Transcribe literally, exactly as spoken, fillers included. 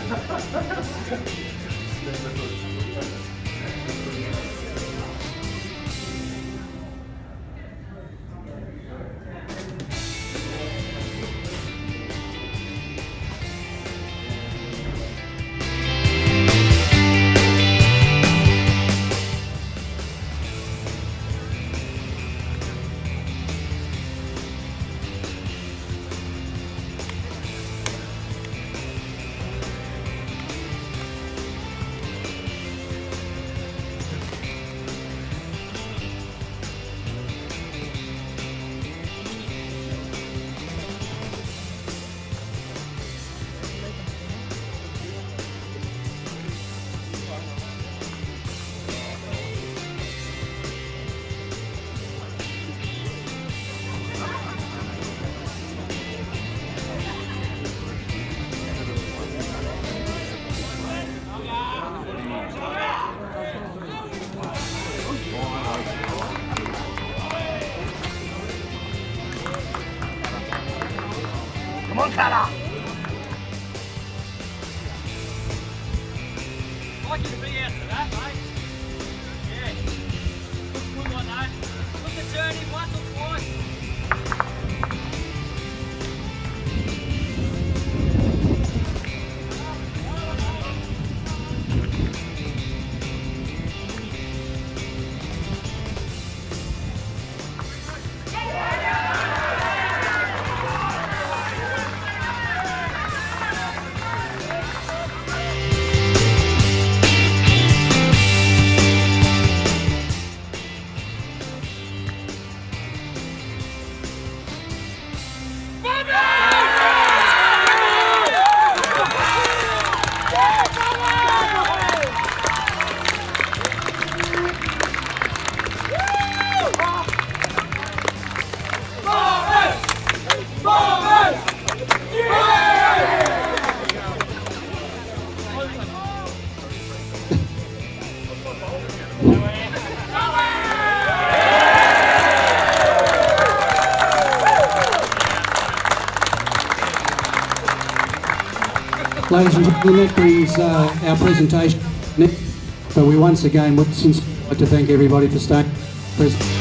Come on, Carter! I'd like you to be out for that, mate. Yeah. Good one, though. Look the turn in once or twice. Ladies and gentlemen, that brings uh, our presentation. But we once again would sincerely like to thank everybody for staying present.